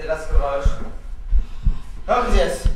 das Geräusch. Hören Sie es.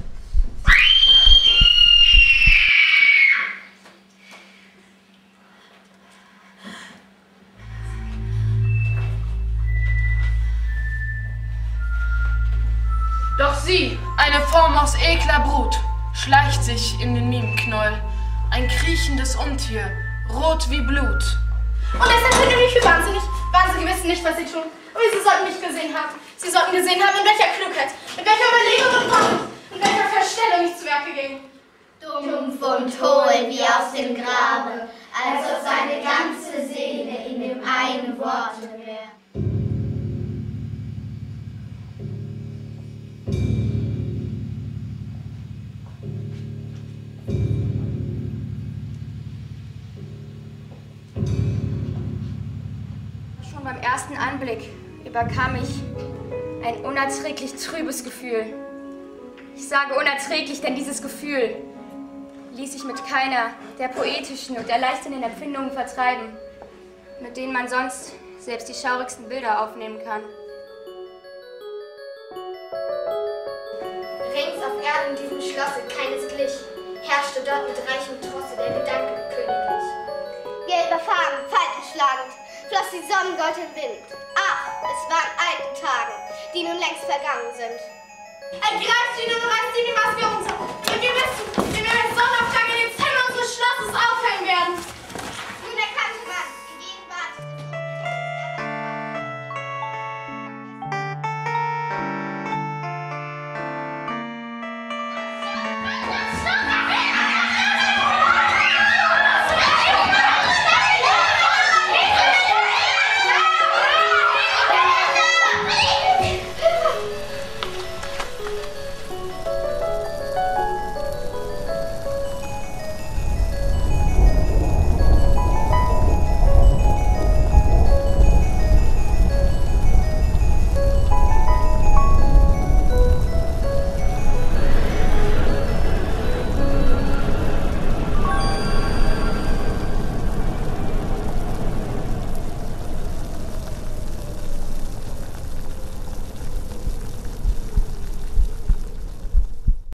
Doch sie, eine Form aus ekler Brut, schleicht sich in den Mimenknäuel. Ein kriechendes Untier, rot wie Blut. Und deshalb finde ich mich für wahnsinnig. Wahnsinnige wissen nicht, was sie tun. Und sie sollten mich gesehen haben. Sie sollten gesehen haben, in welcher Klugheit, mit welcher Überlegung und Kraft, in welcher Verstellung ich zu Werke ging. Dumpf und hohl wie aus dem Grabe, als ob seine ganze Seele in dem einen Worte wäre. Schon beim ersten Anblick überkam mich ein unerträglich trübes Gefühl. Ich sage unerträglich, denn dieses Gefühl ließ sich mit keiner der poetischen und erleichternden Empfindungen vertreiben, mit denen man sonst selbst die schaurigsten Bilder aufnehmen kann. Rings auf Erden diesem Schlosse keines glich, herrschte dort mit reichem Trosse der Gedanke königlich. Gelber Farben, faltenschlagend, floss die Sonnengold im Wind. Ach, es waren alte Tage, die nun längst vergangen sind. Ergreift ihn und reißt ihn die Maske um